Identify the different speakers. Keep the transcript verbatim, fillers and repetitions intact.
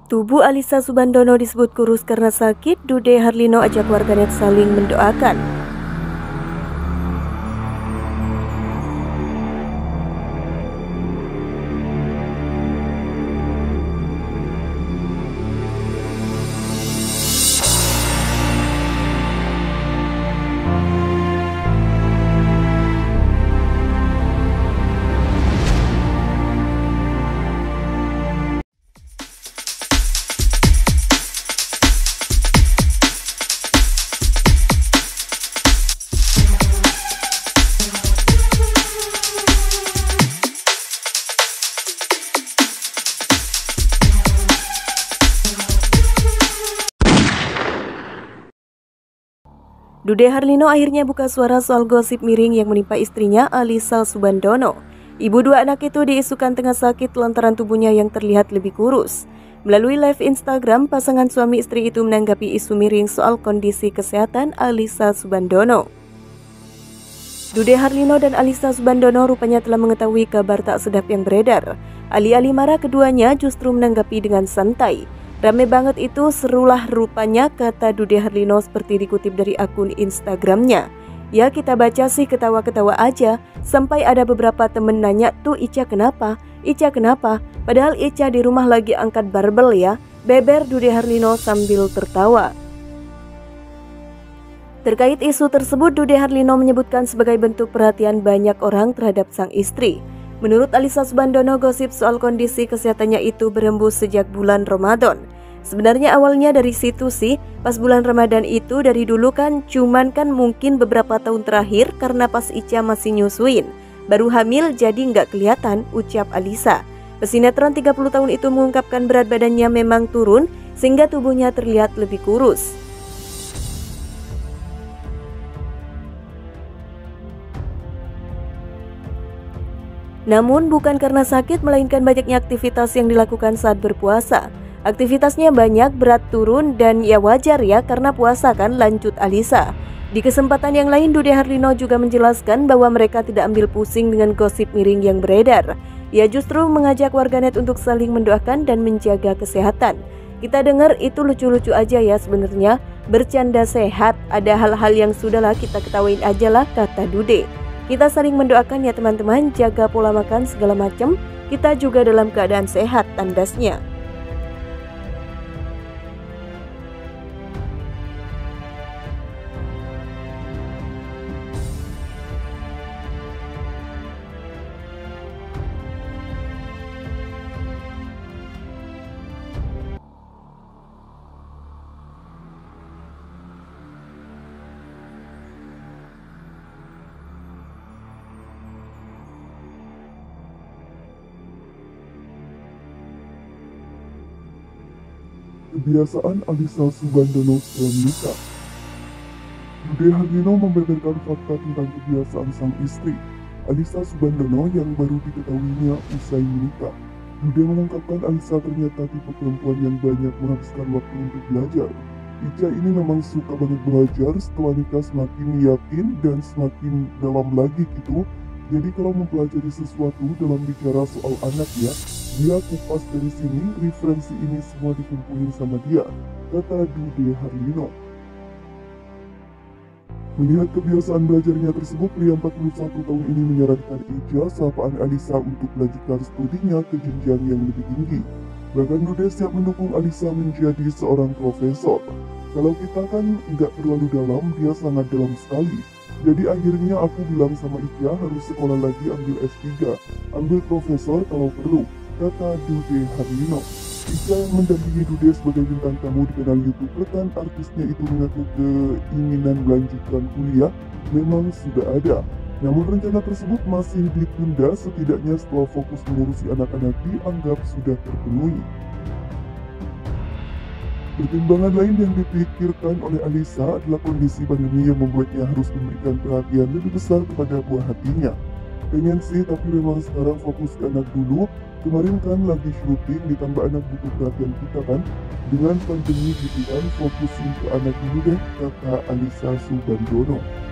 Speaker 1: Tubuh Alyssa Soebandono disebut kurus karena sakit. Dude Harlino ajak warganet saling mendoakan. Dude Harlino akhirnya buka suara soal gosip miring yang menimpa istrinya Alyssa Soebandono. Ibu dua anak itu diisukan tengah sakit lantaran tubuhnya yang terlihat lebih kurus. Melalui live Instagram, pasangan suami istri itu menanggapi isu miring soal kondisi kesehatan Alyssa Soebandono. Dude Harlino dan Alyssa Soebandono rupanya telah mengetahui kabar tak sedap yang beredar. Alih-alih marah, keduanya justru menanggapi dengan santai. Rame banget itu, serulah rupanya, kata Dude Harlino seperti dikutip dari akun Instagramnya. Ya kita baca sih ketawa-ketawa aja, sampai ada beberapa temen nanya, tuh Ica kenapa? Ica kenapa? Padahal Ica di rumah lagi angkat barbel ya, beber Dude Harlino sambil tertawa. Terkait isu tersebut, Dude Harlino menyebutkan sebagai bentuk perhatian banyak orang terhadap sang istri. Menurut Alyssa Soebandono, gosip soal kondisi kesehatannya itu berembus sejak bulan Ramadan. Sebenarnya awalnya dari situ sih, pas bulan Ramadan itu dari dulu kan, cuman kan mungkin beberapa tahun terakhir karena pas Ica masih nyusuin. Baru hamil jadi nggak kelihatan, ucap Alyssa. Pesinetron tiga puluh tahun itu mengungkapkan berat badannya memang turun sehingga tubuhnya terlihat lebih kurus. Namun bukan karena sakit, melainkan banyaknya aktivitas yang dilakukan saat berpuasa. Aktivitasnya banyak, berat turun, dan ya wajar ya karena puasa kan, lanjut Alyssa. Di kesempatan yang lain, Dude Harlino juga menjelaskan bahwa mereka tidak ambil pusing dengan gosip miring yang beredar. Ia justru mengajak warganet untuk saling mendoakan dan menjaga kesehatan. Kita dengar itu lucu-lucu aja ya sebenarnya, bercanda sehat, ada hal-hal yang sudahlah kita ketawain aja lah, kata Dude. Kita saling mendoakan ya teman-teman, jaga pola makan segala macam, kita juga dalam keadaan sehat, tandasnya.
Speaker 2: Kebiasaan Alyssa Soebandono setelah menikah. Dude Harlino membeberkan fakta tentang kebiasaan sang istri, Alyssa Soebandono, yang baru diketahuinya usai menikah. Dude mengungkapkan Alyssa ternyata tipe perempuan yang banyak menghabiskan waktu untuk belajar. Ica ini memang suka banget belajar, setelah nikah semakin yakin dan semakin dalam lagi gitu. Jadi kalau mempelajari sesuatu dalam bicara soal anak ya, dia kupas dari sini, referensi ini semua dikumpulin sama dia, kata Dude Harlino. Melihat kebiasaan belajarnya tersebut, pria empat puluh satu tahun ini menyarankan Ica sapaan Alyssa untuk melanjutkan studinya ke jenjang yang lebih tinggi. Bahkan Dude siap mendukung Alyssa menjadi seorang profesor. Kalau kita kan nggak terlalu dalam, dia sangat dalam sekali. Jadi akhirnya aku bilang sama Ica harus sekolah lagi, ambil S tiga, ambil profesor kalau perlu, kata Dude Harlino. Ica yang mendampingi Dude sebagai bintang tamu di kanal YouTube rekan artisnya itu mengaku keinginan melanjutkan kuliah memang sudah ada. Namun rencana tersebut masih ditunda, setidaknya setelah fokus mengurusi anak-anak dianggap sudah terpenuhi. Pertimbangan lain yang dipikirkan oleh Alyssa adalah kondisi pandemi yang membuatnya harus memberikan perhatian lebih besar kepada buah hatinya. Pengen sih, tapi memang sekarang fokus ke anak dulu. Kemarin kan lagi syuting, ditambah anak butuh perhatian kita kan. Dengan pandemi gitu kan, fokusin ke anak dulu deh, kata Alyssa Soebandono.